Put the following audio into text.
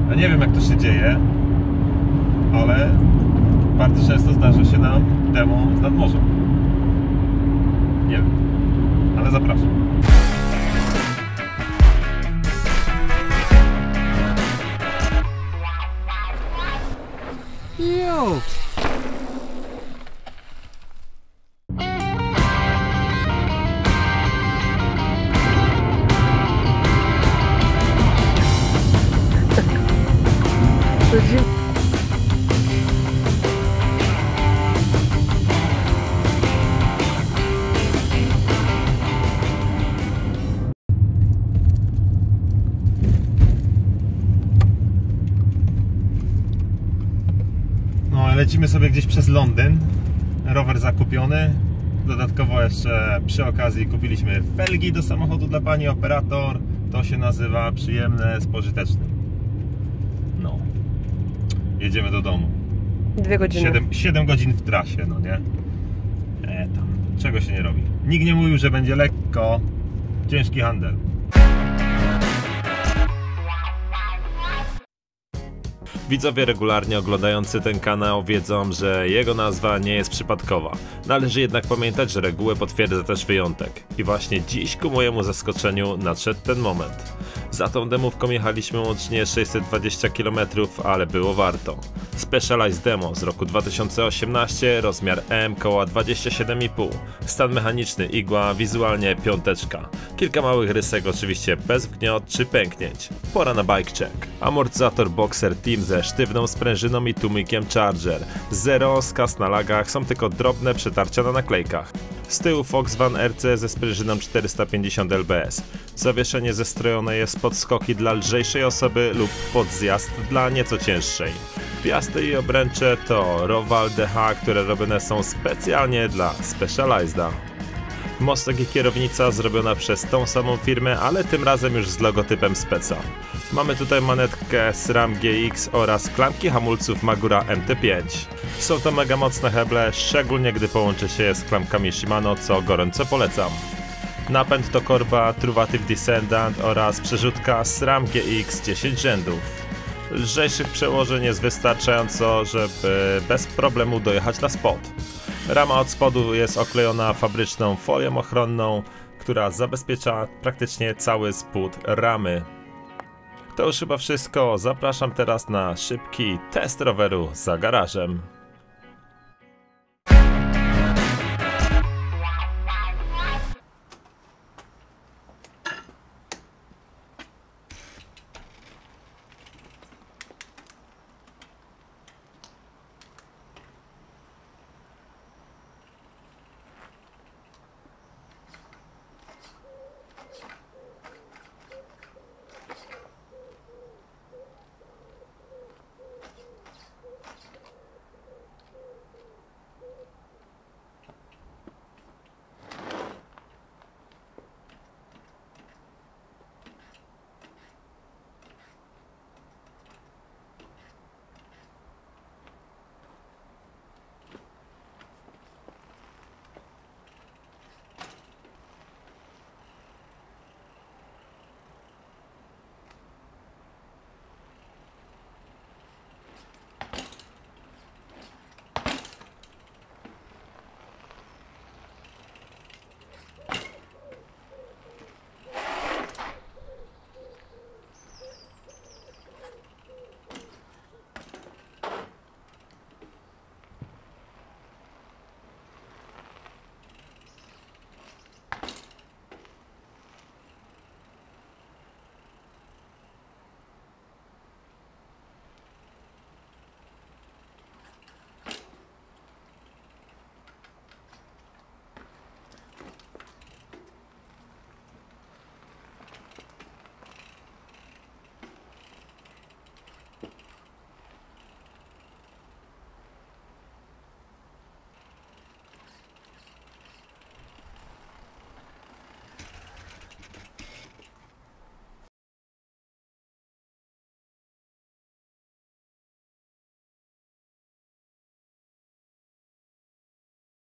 Ja nie wiem, jak to się dzieje, ale bardzo często zdarza się nam demo z nadmorza. Nie wiem, ale zapraszam. Yo! No, lecimy sobie gdzieś przez Londyn. Rower zakupiony. Dodatkowo jeszcze przy okazji kupiliśmy felgi do samochodu dla pani operator. To się nazywa przyjemne z pożytecznym. No. Jedziemy do domu. 2 godziny. 7 godzin w trasie, no nie? Tam. Czego się nie robi? Nikt nie mówił, że będzie lekko. Ciężki handel. Widzowie regularnie oglądający ten kanał wiedzą, że jego nazwa nie jest przypadkowa. Należy jednak pamiętać, że regułę potwierdza też wyjątek. I właśnie dziś ku mojemu zaskoczeniu nadszedł ten moment. Za tą demówką jechaliśmy łącznie 620 km, ale było warto. Specialized Demo z roku 2018, rozmiar M koła 27,5, stan mechaniczny igła, wizualnie piąteczka. Kilka małych rysek oczywiście bez wgniot czy pęknięć. Pora na bike check. Amortyzator Boxer Team ze sztywną sprężyną i tłumikiem Charger. Zero skaz na lagach, są tylko drobne przetarcia na naklejkach. Z tyłu Foxvan RC ze sprężyną 450 lbs. Zawieszenie zestrojone jest pod skoki dla lżejszej osoby lub pod zjazd dla nieco cięższej. Piasty i obręcze to Roval DH, które robione są specjalnie dla Specialized'a. Mostek i kierownica zrobiona przez tą samą firmę, ale tym razem już z logotypem Speca. Mamy tutaj manetkę SRAM GX oraz klamki hamulców Magura MT5. Są to mega mocne heble, szczególnie gdy połączy się je z klamkami Shimano, co gorąco polecam. Napęd to korba Truvativ Descendant oraz przerzutka SRAM GX 10 rzędów. Lżejszych przełożeń jest wystarczająco, żeby bez problemu dojechać na spot. Rama od spodu jest oklejona fabryczną folią ochronną, która zabezpiecza praktycznie cały spód ramy. To już chyba wszystko, zapraszam teraz na szybki test roweru za garażem.